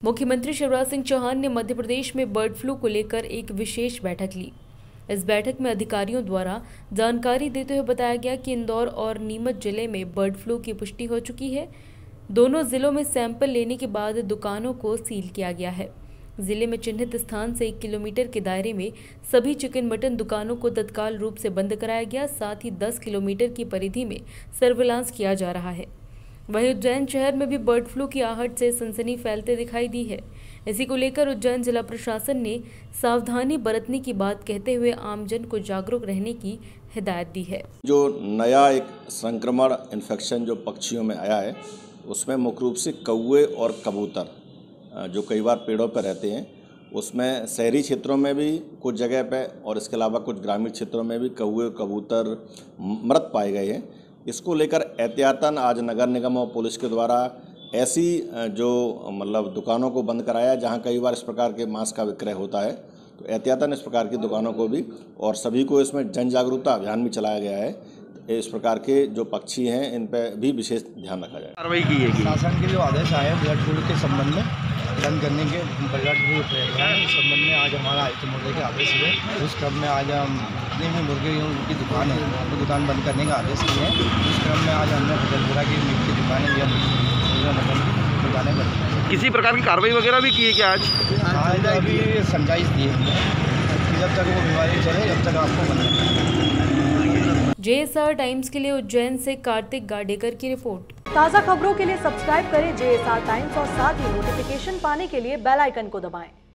मुख्यमंत्री शिवराज सिंह चौहान ने मध्य प्रदेश में बर्ड फ्लू को लेकर एक विशेष बैठक ली। इस बैठक में अधिकारियों द्वारा जानकारी देते हुए बताया गया कि इंदौर और नीमच जिले में बर्ड फ्लू की पुष्टि हो चुकी है। दोनों जिलों में सैंपल लेने के बाद दुकानों को सील किया गया है। जिले में चिन्हित स्थान से 1 किलोमीटर के दायरे में सभी चिकन मटन दुकानों को तत्काल रूप से बंद कराया गया। साथ ही 10 किलोमीटर की परिधि में सर्विलांस किया जा रहा है। वहीं उज्जैन शहर में भी बर्ड फ्लू की आहट से सनसनी फैलते दिखाई दी है। इसी को लेकर उज्जैन जिला प्रशासन ने सावधानी बरतने की बात कहते हुए आमजन को जागरूक रहने की हिदायत दी है। जो नया एक संक्रमण इन्फेक्शन जो पक्षियों में आया है, उसमें मुख्य रूप से कौवे और कबूतर जो कई बार पेड़ों पर रहते हैं, उसमें शहरी क्षेत्रों में भी कुछ जगह पे और इसके अलावा कुछ ग्रामीण क्षेत्रों में भी कौवे कबूतर मृत पाए गए हैं। इसको लेकर एहतियातन आज नगर निगम और पुलिस के द्वारा ऐसी जो दुकानों को बंद कराया जहां कई बार इस प्रकार के मांस का विक्रय होता है, तो एहतियातन इस प्रकार की दुकानों को भी और सभी को इसमें जन जागरूकता अभियान भी चलाया गया है। इस प्रकार के जो पक्षी हैं इन पर भी विशेष ध्यान रखा जाए। कार्रवाई की है शासन के जो आदेश आए हैं बर्ड फ्लू के संबंध में बंद करने के बर्ड फ्लू के संबंध में आज हमारा आयुक्त महोदय के आदेश हुए। उस क्रम में आज हम जितने भी मुर्गे की दुकान है उनकी दुकान बंद करने का आदेश किए हैं। उस क्रम में आज हमने फजलपुरा की मीट की दुकानें या मटन की दुकानें बंद। किसी प्रकार की कार्रवाई वगैरह भी की है क्या आज? अभी समझाइश दी है कि जब तक वो बीमारी चले जब तक आपको बंद। JSR टाइम्स के लिए उज्जैन से कार्तिक गाडेकर की रिपोर्ट। ताज़ा खबरों के लिए सब्सक्राइब करें JSR टाइम्स और साथ ही नोटिफिकेशन पाने के लिए बेल आइकन को दबाएं।